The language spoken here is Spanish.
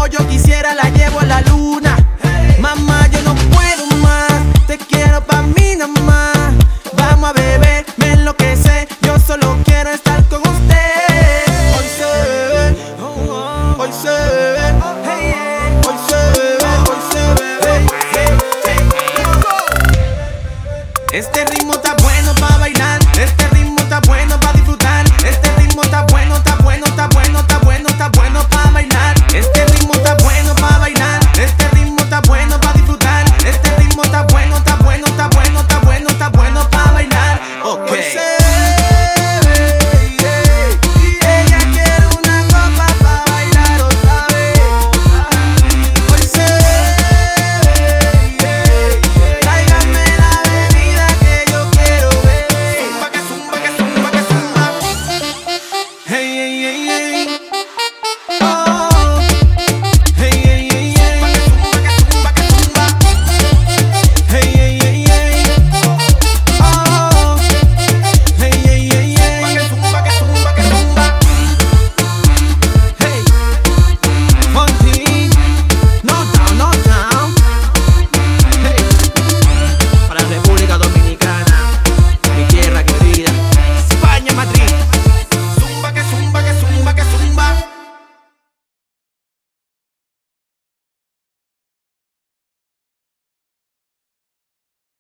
como yo quisiera la llevo a la luna. Mamá, yo no puedo más, te quiero pa' mí nada más. Vamos a beber, me enloquece, yo solo quiero estar con usted. Hoy se bebe, hoy se bebe, hoy se bebe, hoy se bebe. Este ritmo está bueno pa' bailar, este